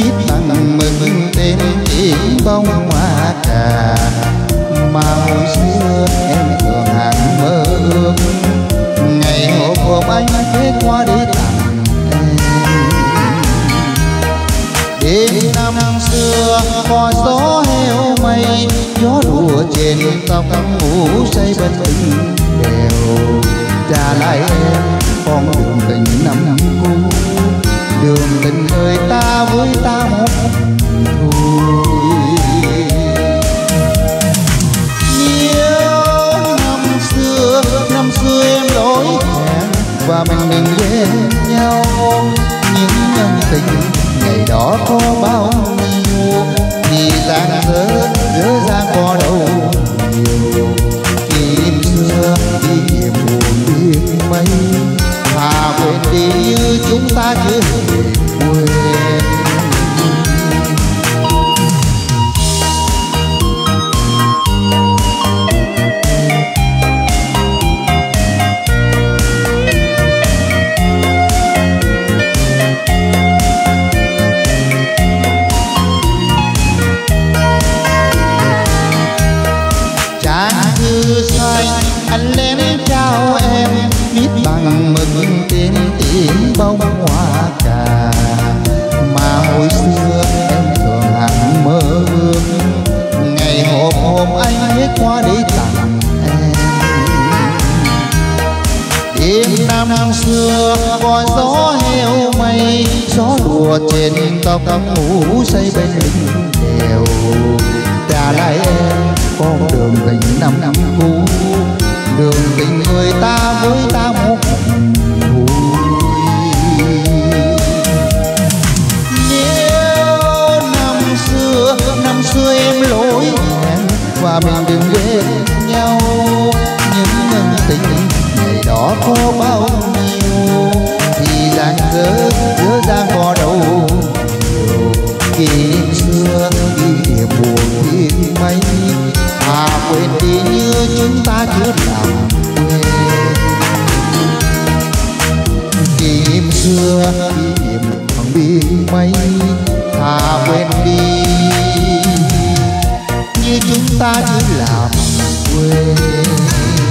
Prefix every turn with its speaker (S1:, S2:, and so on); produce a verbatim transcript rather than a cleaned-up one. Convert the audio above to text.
S1: viết bằng mực tên tiếng bông hoa trà mà hồi xưa em thường hằng mơ ước. Ngày hộp hộp anh viết qua để tặng em. Đêm năm xưa có gió heo mây, gió đùa trên tóc ngủ say bên tình đèo. Trả lại em con đường tình năm cũ, đường tình người ta với ta một thôi. Nhớ năm xưa, năm xưa em lỗi hẹn và mình đừng quên nhau. Những nhân tình ngày đó có bao nhiêu, thì giang dở dở dang có đâu nhiều. Kỷ niệm xưa kỷ niệm buồn biết mấy, thà quên đi như chúng ta chưa hề quên. Anh lén trao em viết bằng mực tên tiếng bông hoa trà mà hồi xưa em thường hằng mơ ước. Ngày hộp hộp anh viết qua để tặng em. Đêm năm xưa có gió heo mây, gió đùa trên tóc ngủ say bên lưng đèo. Trả lại em con đường tình năm năm cũ, đường tình người ta với ta một thôi. Nếu năm xưa, năm xưa em lỗi hẹn và mình đừng quên nhau. Những nhân tình ngày đó có bao nhiêu, thì giang dở dở dang có đâu nhiều. Kỷ niệm xưa kỷ niệm buồn biết mấy, à quên đi như chúng ta chưa làm quên. Kỷ niệm xưa kỷ niệm không biết mấy, à quên đi như chúng ta chưa làm quên.